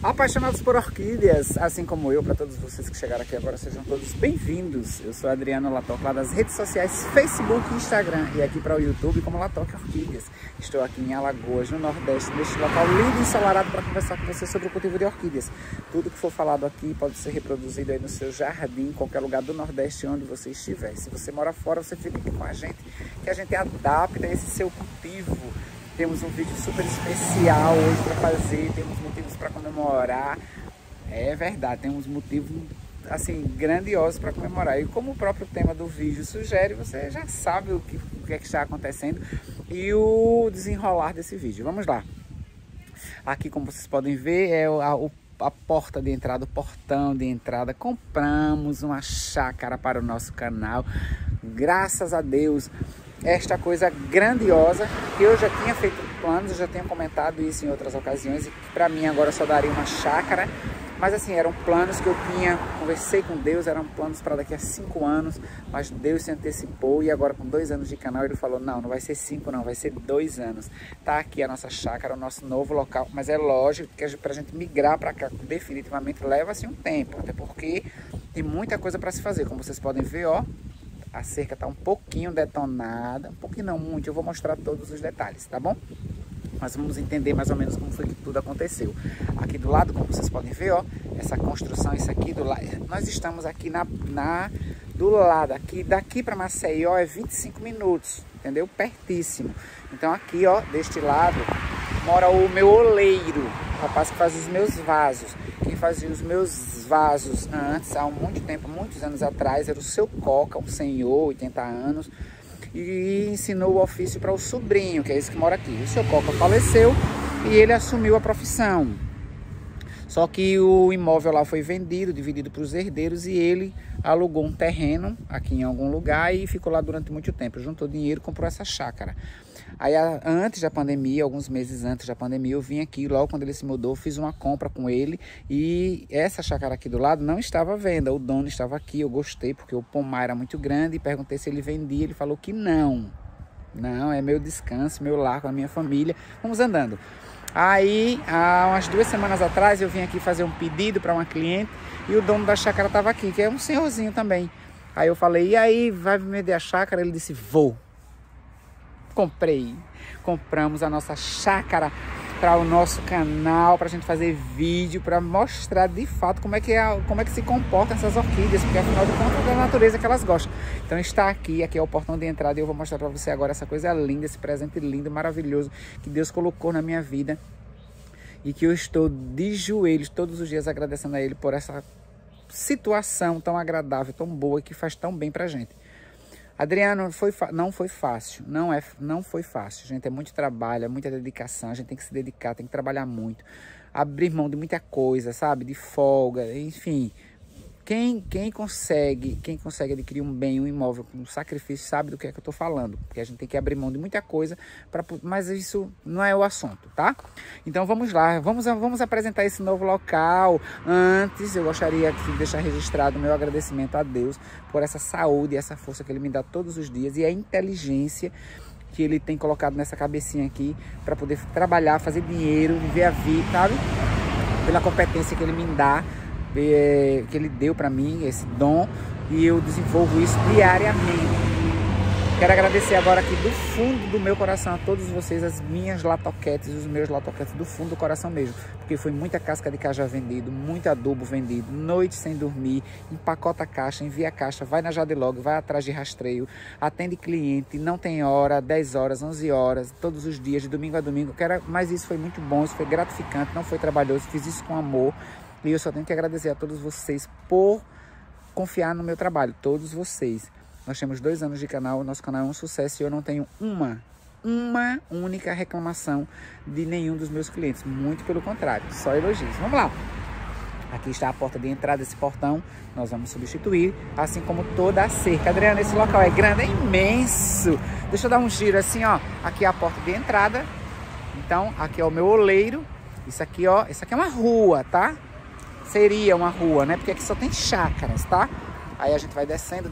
Apaixonados por orquídeas, assim como eu, para todos vocês que chegaram aqui agora, sejam todos bem-vindos. Eu sou Adriano Latoc, lá das redes sociais Facebook e Instagram, e aqui para o YouTube como Latoc Orquídeas. Estou aqui em Alagoas, no Nordeste, neste local lindo e ensolarado para conversar com vocês sobre o cultivo de orquídeas. Tudo que for falado aqui pode ser reproduzido aí no seu jardim, em qualquer lugar do Nordeste, onde você estiver. Se você mora fora, você fica aqui com a gente, que a gente adapta esse seu cultivo. Temos um vídeo super especial hoje para fazer, temos motivos para comemorar. É verdade, temos motivos assim grandiosos para comemorar. E como o próprio tema do vídeo sugere, você já sabe o que é que está acontecendo e o desenrolar desse vídeo. Vamos lá. Aqui, como vocês podem ver, é a porta de entrada, o portão de entrada. Compramos uma chácara para o nosso canal. Graças a Deus. Esta coisa grandiosa, que eu já tinha feito planos, eu já tinha comentado isso em outras ocasiões, e que para mim agora só daria uma chácara, mas assim, eram planos que eu tinha, conversei com Deus, eram planos para daqui a 5 anos, mas Deus se antecipou e agora com 2 anos de canal ele falou, não vai ser 5 não, vai ser 2 anos. Tá aqui a nossa chácara, o nosso novo local, mas é lógico que para a gente migrar para cá definitivamente leva-se um tempo, até porque tem muita coisa para se fazer, como vocês podem ver, ó. A cerca está um pouquinho detonada, um pouquinho não muito, eu vou mostrar todos os detalhes, tá bom? Mas vamos entender mais ou menos como foi que tudo aconteceu. Aqui do lado, como vocês podem ver, ó, essa construção, isso aqui do lado, nós estamos aqui do lado, daqui para Maceió é 25 minutos, entendeu? Pertíssimo. Então aqui, ó, deste lado, mora o meu oleiro, o rapaz que faz os meus vasos. Quem fazia os meus vasos antes, há muito tempo, muitos anos atrás, era o seu Coca, um senhor, 80 anos, e ensinou o ofício para o sobrinho, que é esse que mora aqui. O seu Coca faleceu e ele assumiu a profissão. Só que o imóvel lá foi vendido, dividido para os herdeiros, e ele alugou um terreno aqui em algum lugar e ficou lá durante muito tempo. Juntou dinheiro e comprou essa chácara. Aí antes da pandemia, alguns meses antes da pandemia, eu vim aqui, logo quando ele se mudou, fiz uma compra com ele, e essa chácara aqui do lado não estava à venda, o dono estava aqui, eu gostei porque o pomar era muito grande, e perguntei se ele vendia, ele falou que não. Não, é meu descanso, meu lar com a minha família, vamos andando. Aí, há umas 2 semanas atrás, eu vim aqui fazer um pedido para uma cliente, e o dono da chácara estava aqui, que é um senhorzinho também. Aí eu falei, e aí, vai me vender a chácara? Ele disse, vou. Compramos a nossa chácara para o nosso canal, para a gente fazer vídeo, para mostrar de fato como é que se comportam essas orquídeas, porque afinal de contas é da natureza que elas gostam. Então está aqui é o portão de entrada, e eu vou mostrar para você agora essa coisa linda, esse presente lindo, maravilhoso, que Deus colocou na minha vida, e que eu estou de joelhos todos os dias agradecendo a Ele por essa situação tão agradável, tão boa, que faz tão bem para a gente. Adriano, não foi fácil, não foi fácil, gente, é muito trabalho, é muita dedicação, a gente tem que se dedicar, tem que trabalhar muito, abrir mão de muita coisa, sabe, de folga, enfim, quem consegue adquirir um bem, um imóvel com sacrifício, sabe do que é que eu tô falando, porque a gente tem que abrir mão de muita coisa, mas isso não é o assunto, tá? Então vamos lá, vamos apresentar esse novo local. Antes, eu gostaria de deixar registrado o meu agradecimento a Deus por essa saúde e essa força que Ele me dá todos os dias, e a inteligência que Ele tem colocado nessa cabecinha aqui, para poder trabalhar, fazer dinheiro, viver a vida, sabe? Pela competência que Ele me dá, que Ele deu para mim, esse dom, e eu desenvolvo isso diariamente. Quero agradecer agora aqui do fundo do meu coração a todos vocês, as minhas latoquetes, os meus latoquetes, do fundo do coração mesmo, porque foi muita casca de cajá vendido, muito adubo vendido, noite sem dormir, empacota a caixa, envia a caixa, vai na Jadlog, vai atrás de rastreio, atende cliente, não tem hora, 10 horas, 11 horas, todos os dias, de domingo a domingo. Mas isso foi muito bom, isso foi gratificante, não foi trabalhoso, fiz isso com amor. E eu só tenho que agradecer a todos vocês por confiar no meu trabalho, todos vocês. Nós temos 2 anos de canal, nosso canal é um sucesso, e eu não tenho uma única reclamação de nenhum dos meus clientes. Muito pelo contrário, só elogios. Vamos lá. Aqui está a porta de entrada desse portão, nós vamos substituir, assim como toda a cerca. Adriano, esse local é grande, é imenso. Deixa eu dar um giro assim, ó. Aqui é a porta de entrada. Então, aqui é o meu oleiro. Isso aqui, ó, isso aqui é uma rua, tá? Seria uma rua, né? Porque aqui só tem chácaras, tá? Aí a gente vai descendo.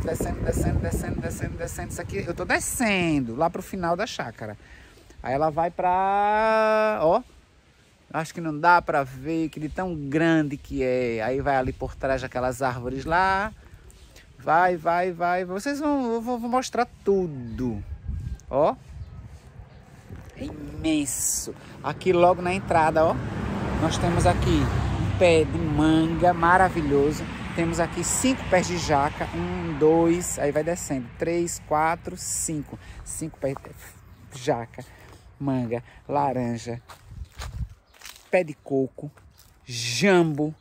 Isso aqui, eu tô descendo lá pro final da chácara. Aí ela vai pra... Ó, Acho que não dá pra ver que de tão grande que é. Aí vai ali por trás daquelas árvores lá. Vai. Vocês vou mostrar tudo. Ó. É imenso. Aqui logo na entrada, ó. Nós temos aqui um pé de manga maravilhoso. Temos aqui 5 pés de jaca. 1, 2, aí vai descendo. 3, 4, 5. 5 pés de jaca, manga, laranja, pé de coco, jambo.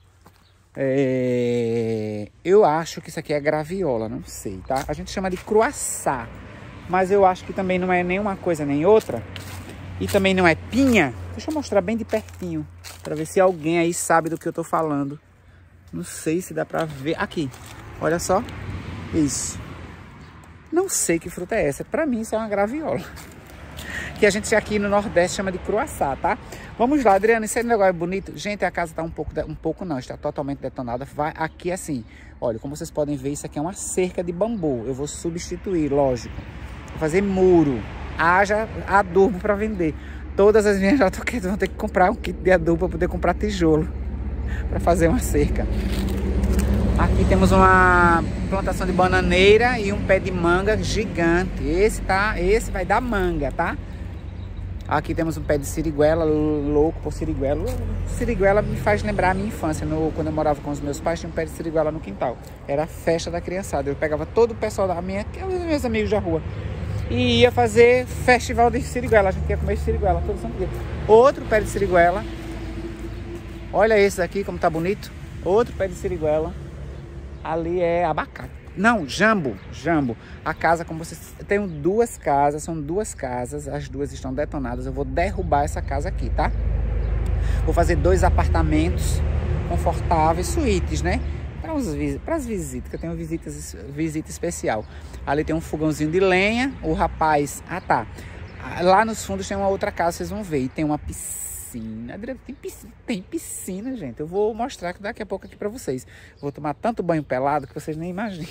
Eu acho que isso aqui é graviola, não sei, tá? A gente chama de croissant, mas eu acho que também não é nem uma coisa nem outra. E também não é pinha. Deixa eu mostrar bem de pertinho, para ver se alguém aí sabe do que eu tô falando. Não sei se dá pra ver. Aqui, olha só. Isso. Não sei que fruta é essa. Pra mim isso é uma graviola. Que a gente aqui no Nordeste chama de croissant, tá? Vamos lá, Adriana, esse negócio é bonito. Gente, a casa tá um pouco não, está totalmente detonada. Vai aqui assim, olha, como vocês podem ver, isso aqui é uma cerca de bambu. Eu vou substituir, lógico. Vou fazer muro. Haja adubo para vender. Todas as minhas jatoqueiras vão ter que comprar um kit de adubo para poder comprar tijolo para fazer uma cerca. Aqui temos uma plantação de bananeira e um pé de manga gigante. Esse vai dar manga, tá? Aqui temos um pé de siriguela, louco por siriguela. Siriguela me faz lembrar a minha infância. Quando eu morava com os meus pais, tinha um pé de siriguela no quintal. Era a festa da criançada. Eu pegava todo o pessoal da minha, os meus amigos da rua, e ia fazer festival de siriguela. A gente ia comer siriguela todo santo dia. Outro pé de siriguela. Olha esse aqui como tá bonito. Outro pé de siriguela. Ali é abacate. Não, jambo. A casa, como vocês... Tenho 2 casas, são 2 casas. As 2 estão detonadas. Eu vou derrubar essa casa aqui, tá? Vou fazer 2 apartamentos confortáveis, suítes, né? Para as visitas, que eu tenho visita especial. Ali tem um fogãozinho de lenha. O rapaz... Ah, tá. Lá nos fundos tem uma outra casa, vocês vão ver. E tem uma piscina. Adriana, tem piscina, gente. Eu vou mostrar daqui a pouco aqui para vocês. Vou tomar tanto banho pelado que vocês nem imaginam.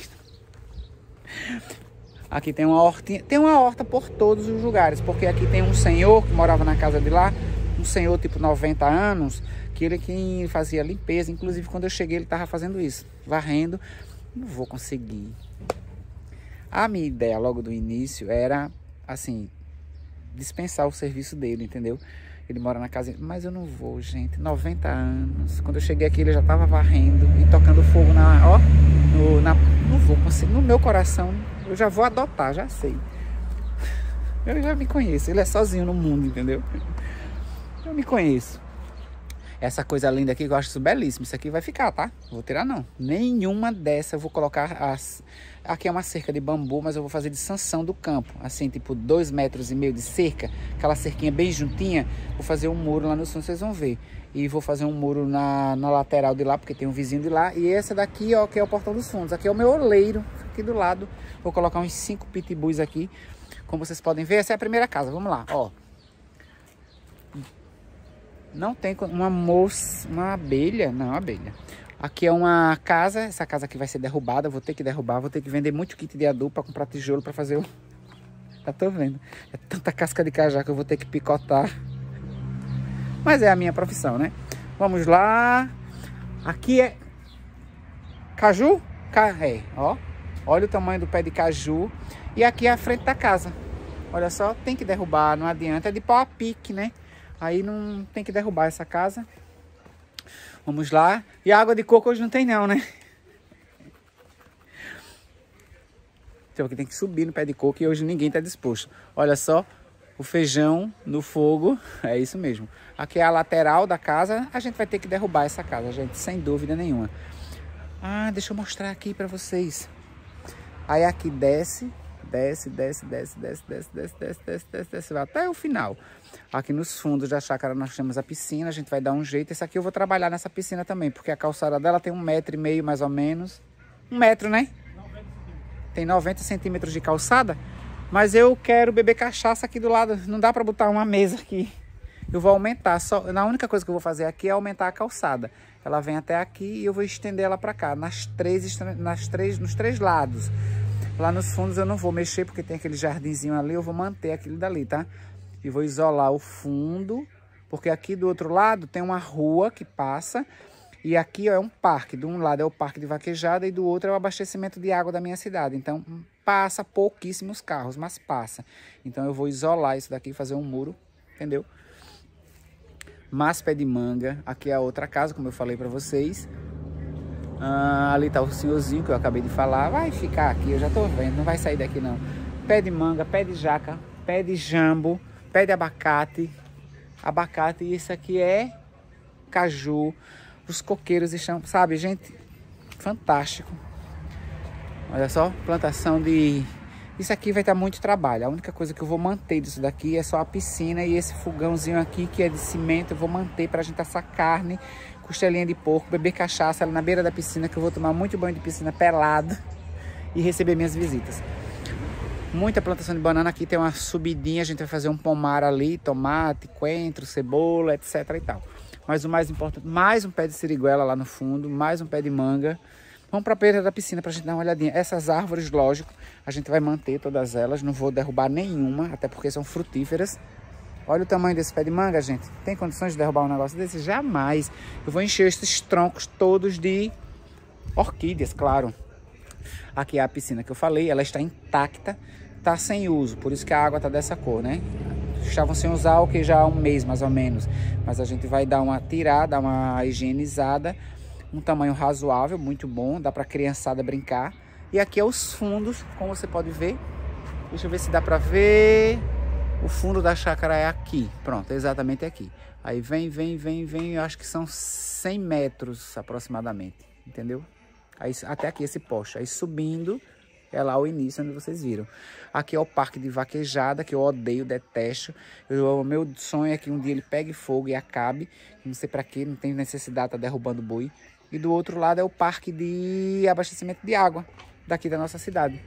Aqui tem uma hortinha. Tem uma horta por todos os lugares. Porque aqui tem um senhor que morava na casa de lá. Um senhor tipo 90 anos. Que ele que fazia limpeza. Inclusive quando eu cheguei ele estava fazendo isso. Varrendo. Não vou conseguir. A minha ideia logo do início era assim, dispensar o serviço dele, entendeu? Ele mora na casa, mas eu não vou, gente. 90 anos. Quando eu cheguei aqui, ele já tava varrendo e tocando fogo não vou conseguir. No meu coração, eu já vou adotar, já sei. Eu já me conheço. Ele é sozinho no mundo, entendeu? Eu me conheço. Essa coisa linda aqui, que eu acho isso belíssimo. Isso aqui vai ficar, tá? Não vou tirar, não. Nenhuma dessa eu vou colocar as... Aqui é uma cerca de bambu, mas eu vou fazer de sanção do campo. Assim, tipo 2,5 metros de cerca. Aquela cerquinha bem juntinha. Vou fazer um muro lá no fundo, vocês vão ver. E vou fazer um muro na lateral de lá, porque tem um vizinho de lá. E essa daqui, ó, que é o portão dos fundos. Aqui é o meu oleiro, aqui do lado. Vou colocar uns 5 pitbulls aqui. Como vocês podem ver, essa é a primeira casa. Vamos lá, ó. Não tem uma abelha. Não, abelha. Aqui é uma casa. Essa casa aqui vai ser derrubada. Vou ter que derrubar. Vou ter que vender muito kit de adubo para comprar tijolo para fazer o... Já tô vendo. É tanta casca de cajá que eu vou ter que picotar. Mas é a minha profissão, né? Vamos lá. Aqui é... Caju? Ó. Olha o tamanho do pé de caju. E aqui é a frente da casa. Olha só. Tem que derrubar. Não adianta. É de pau a pique, né? Aí não tem que derrubar essa casa. Vamos lá. E a água de coco hoje não tem não, né? Então aqui tem que subir no pé de coco e hoje ninguém está disposto. Olha só, o feijão no fogo. É isso mesmo. Aqui é a lateral da casa. A gente vai ter que derrubar essa casa, gente, sem dúvida nenhuma. Ah, deixa eu mostrar aqui para vocês. Aí aqui desce, vai até o final. Aqui nos fundos da chácara nós temos a piscina, a gente vai dar um jeito. Esse aqui eu vou trabalhar nessa piscina também, porque a calçada dela tem 1,5 metro mais ou menos. 1 metro, né? 90 tem 90 centímetros de calçada, mas eu quero beber cachaça aqui do lado. Não dá para botar uma mesa aqui. Eu vou aumentar, a única coisa que eu vou fazer aqui é aumentar a calçada. Ela vem até aqui e eu vou estender ela para cá, nos 3 lados. Lá nos fundos eu não vou mexer, porque tem aquele jardinzinho ali, eu vou manter aquilo dali, tá? E vou isolar o fundo Porque aqui do outro lado tem uma rua que passa e aqui ó, é um parque. De um lado é o parque de vaquejada e do outro é o abastecimento de água da minha cidade. Então passa pouquíssimos carros, mas passa. Então eu vou isolar isso daqui, fazer um muro, entendeu? Mais pé de manga. Aqui é a outra casa, como eu falei pra vocês. Ali tá o senhorzinho que eu acabei de falar. Vai ficar aqui, eu já tô vendo, não vai sair daqui não. Pé de manga, pé de jaca, pé de jambo, pé de abacate. Abacate, e isso aqui é caju. Os coqueiros estão, sabe, gente, fantástico. Olha só, plantação de... Isso aqui vai estar muito trabalho. A única coisa que eu vou manter disso daqui é só a piscina e esse fogãozinho aqui que é de cimento. Eu vou manter pra gente assar carne, costelinha de porco, beber cachaça ali na beira da piscina, que eu vou tomar muito banho de piscina pelado e receber minhas visitas. Muita plantação de banana. Aqui tem uma subidinha, a gente vai fazer um pomar ali, tomate, coentro, cebola, etc e tal. Mas o mais importante, mais um pé de siriguela lá no fundo, mais um pé de manga. Vamos para a beira da piscina para a gente dar uma olhadinha. Essas árvores, lógico, a gente vai manter todas elas. Não vou derrubar nenhuma, até porque são frutíferas. Olha o tamanho desse pé de manga, gente. Tem condições de derrubar um negócio desse? Jamais. Eu vou encher esses troncos todos de orquídeas, claro. Aqui é a piscina que eu falei, ela está intacta, está sem uso. Por isso que a água está dessa cor, né? Estavam sem usar o que já há um mês, mais ou menos. Mas a gente vai dar uma tirada, uma higienizada. Um tamanho razoável, muito bom, dá para a criançada brincar. E aqui é os fundos, como você pode ver. Deixa eu ver se dá para ver. O fundo da chácara é aqui, pronto, exatamente aqui. Aí vem, eu acho que são 100 metros aproximadamente, entendeu? Aí, até aqui esse poste, aí subindo, é lá o início onde vocês viram. Aqui é o parque de vaquejada, que eu odeio, detesto. O meu sonho é que um dia ele pegue fogo e acabe. Não sei para quê, não tem necessidade de estar derrubando boi. E do outro lado é o parque de abastecimento de água daqui da nossa cidade.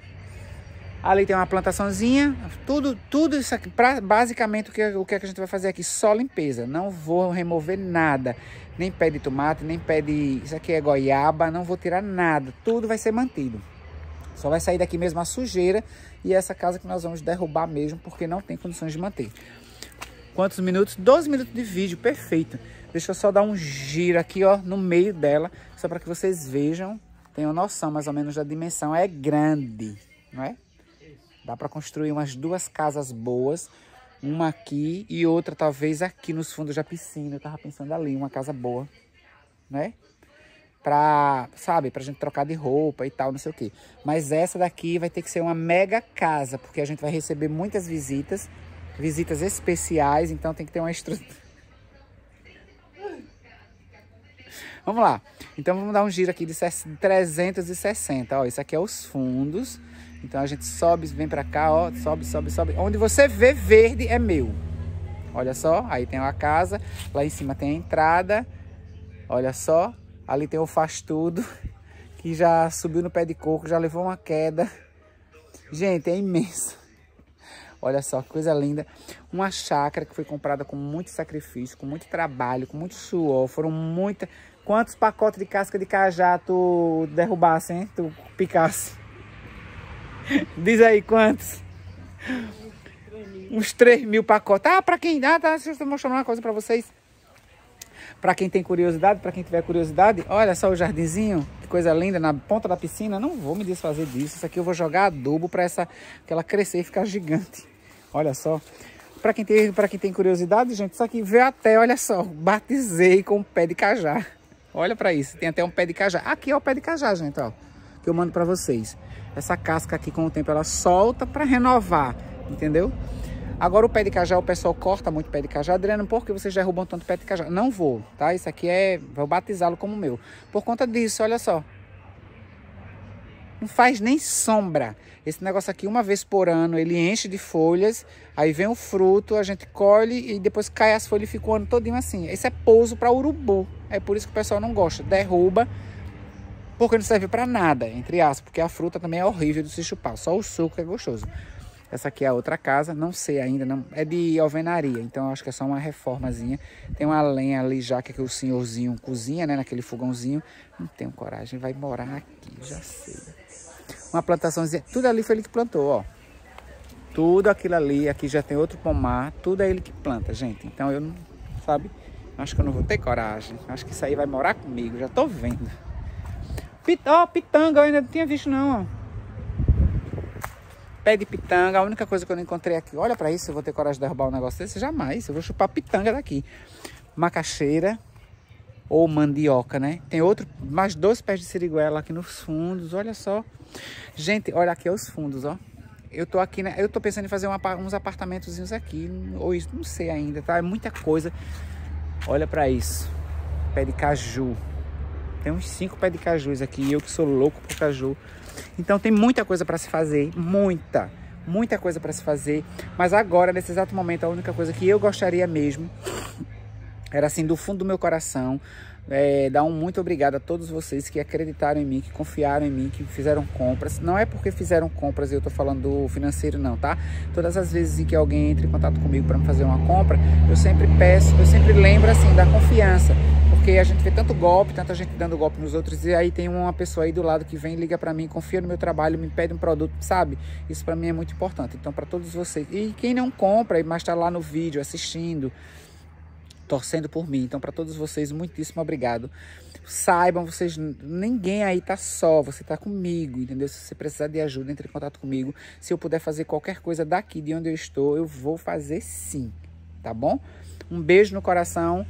Ali tem uma plantaçãozinha, tudo isso aqui. Basicamente o que a gente vai fazer aqui? Só limpeza. Não vou remover nada. Nem pé de tomate, nem pé de... Isso aqui é goiaba, não vou tirar nada. Tudo vai ser mantido. Só vai sair daqui mesmo a sujeira e essa casa que nós vamos derrubar mesmo, porque não tem condições de manter. Quantos minutos? 12 minutos de vídeo, perfeito. Deixa eu só dar um giro aqui, ó, no meio dela, só para que vocês vejam, tenham noção mais ou menos da dimensão. É grande, não é? Dá para construir umas 2 casas boas, uma aqui e outra talvez aqui nos fundos da piscina. Eu tava pensando ali, uma casa boa, né? Pra, sabe, pra gente trocar de roupa e tal, não sei o quê. Mas essa daqui vai ter que ser uma mega casa, porque a gente vai receber muitas visitas especiais, então tem que ter uma estrutura. Vamos lá. Então vamos dar um giro aqui de 360, ó, isso aqui é os fundos. Então a gente sobe, vem pra cá, ó, sobe. Onde você vê verde é meu. Olha só, aí tem uma casa, lá em cima tem a entrada, olha só. Ali tem o faz tudo, que já subiu no pé de coco, já levou uma queda. Gente, é imenso. Olha só, que coisa linda. Uma chácara que foi comprada com muito sacrifício, com muito trabalho, com muito suor. Foram muitas... Quantos pacotes de casca de cajá tu derrubasse, hein? Tu picasse? Diz aí, quantos? Uns 3.000 pacotes. Ah, pra quem... Ah, tá, deixa eu mostrar uma coisa pra vocês. Pra quem tem curiosidade, pra quem tiver curiosidade, olha só o jardinzinho, que coisa linda, na ponta da piscina. Não vou me desfazer disso. Isso aqui eu vou jogar adubo pra ela crescer e ficar gigante. Olha só. Pra quem tem curiosidade, gente, isso aqui veio até, olha só, batizei com um pé de cajá. Olha pra isso, tem até um pé de cajá. Aqui é o pé de cajá, gente, ó, que eu mando pra vocês. Essa casca aqui, com o tempo, ela solta pra renovar, entendeu? Agora o pé de cajá, o pessoal corta muito pé de cajá. Adriano, por que vocês derrubam tanto pé de cajá? Não vou, tá? Isso aqui vou batizá-lo como meu. Por conta disso, olha só. Não faz nem sombra. Esse negócio aqui, uma vez por ano, ele enche de folhas. Aí vem o fruto, a gente colhe e depois cai as folhas e fica o ano todinho assim. Esse é pouso para urubu. É por isso que o pessoal não gosta. Derruba, porque não serve para nada, entre aspas. Porque a fruta também é horrível de se chupar. Só o suco é gostoso. Essa aqui é a outra casa, não sei ainda, não, é de alvenaria, então eu acho que é só uma reformazinha. Tem uma lenha ali já que o senhorzinho cozinha, né, naquele fogãozinho. Não tenho coragem, vai morar aqui, já sei. Uma plantaçãozinha, tudo ali foi ele que plantou, ó. Tudo aquilo ali, aqui já tem outro pomar, tudo é ele que planta, gente. Então eu sabe? Acho que eu não vou ter coragem. Acho que isso aí vai morar comigo, já tô vendo. Pitanga, eu ainda não tinha visto não, ó. Pé de pitanga, a única coisa que eu não encontrei aqui. Olha pra isso, eu vou ter coragem de derrubar um negócio desse? Jamais, eu vou chupar pitanga daqui. Macaxeira ou mandioca, né? Tem mais 2 pés de siriguela aqui nos fundos, olha só. Gente, olha aqui os fundos, ó. Eu tô aqui, né? Eu tô pensando em fazer uns apartamentozinhos aqui, ou isso, não sei ainda, tá? É muita coisa. Olha pra isso. Pé de caju. Tem uns 5 pés de cajus aqui, eu que sou louco por caju. Então tem muita coisa para se fazer, muita coisa para se fazer. Mas agora, nesse exato momento, a única coisa que eu gostaria mesmo era assim, do fundo do meu coração, dar um muito obrigado a todos vocês que acreditaram em mim, que confiaram em mim, que fizeram compras. Não é porque fizeram compras, eu tô falando do financeiro não, tá? Todas as vezes em que alguém entra em contato comigo para me fazer uma compra, eu sempre lembro assim da confiança. Porque a gente vê tanto golpe, tanta gente dando golpe nos outros, e aí tem uma pessoa aí do lado que vem, liga pra mim, confia no meu trabalho, me pede um produto, sabe? Isso pra mim é muito importante. Então, pra todos vocês, e quem não compra, mas tá lá no vídeo assistindo, torcendo por mim. Então, pra todos vocês, muitíssimo obrigado. Saibam, vocês, ninguém aí tá só, você tá comigo, entendeu? Se você precisar de ajuda, entre em contato comigo. Se eu puder fazer qualquer coisa daqui, de onde eu estou, eu vou fazer sim, tá bom? Um beijo no coração.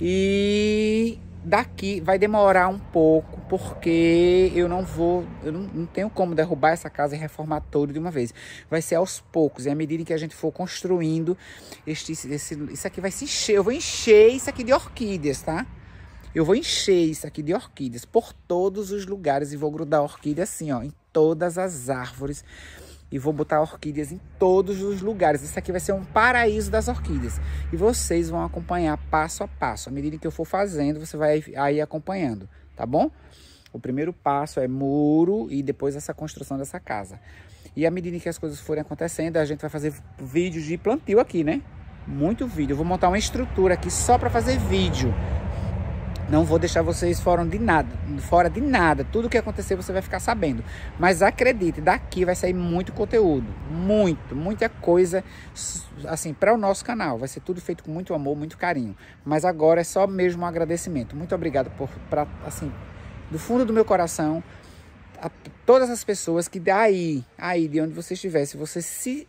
E daqui vai demorar um pouco, porque eu não tenho como derrubar essa casa e reformar tudo de uma vez. Vai ser aos poucos, e à medida que a gente for construindo, isso aqui vai se encher. Eu vou encher isso aqui de orquídeas, tá? Eu vou encher isso aqui de orquídeas por todos os lugares e vou grudar orquídea assim, ó, em todas as árvores. E vou botar orquídeas em todos os lugares. Isso aqui vai ser um paraíso das orquídeas. E vocês vão acompanhar passo a passo. À medida que eu for fazendo, você vai aí acompanhando, tá bom? O primeiro passo é muro e depois essa construção dessa casa. E à medida que as coisas forem acontecendo, a gente vai fazer vídeos de plantio aqui, né? Muito vídeo. Eu vou montar uma estrutura aqui só para fazer vídeo. Não vou deixar vocês fora de nada. Tudo que acontecer você vai ficar sabendo. Mas acredite, daqui vai sair muito conteúdo. Muita coisa, assim, para o nosso canal. Vai ser tudo feito com muito amor, muito carinho. Mas agora é só mesmo um agradecimento. Muito obrigado assim, do fundo do meu coração, a todas as pessoas que daí, de onde você estiver, se você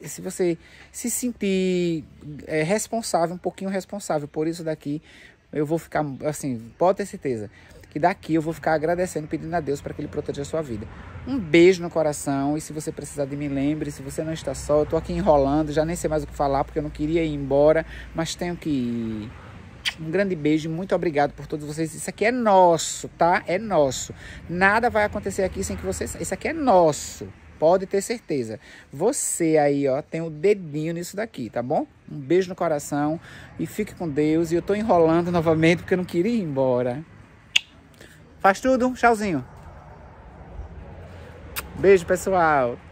se sentir responsável, um pouquinho responsável por isso daqui, eu vou ficar, assim, pode ter certeza, que daqui eu vou ficar agradecendo, pedindo a Deus para que Ele proteja a sua vida. Um beijo no coração, e se você precisar de mim, lembre, se você não está só, eu tô aqui enrolando, já nem sei mais o que falar, porque eu não queria ir embora, mas tenho que ir. Um grande beijo e muito obrigado por todos vocês. Isso aqui é nosso, tá? É nosso. Nada vai acontecer aqui sem que vocês... Isso aqui é nosso. Pode ter certeza. Você aí, ó, tem o dedinho nisso daqui, tá bom? Um beijo no coração e fique com Deus. E eu tô enrolando novamente porque eu não queria ir embora. Faz tudo. Tchauzinho. Beijo, pessoal.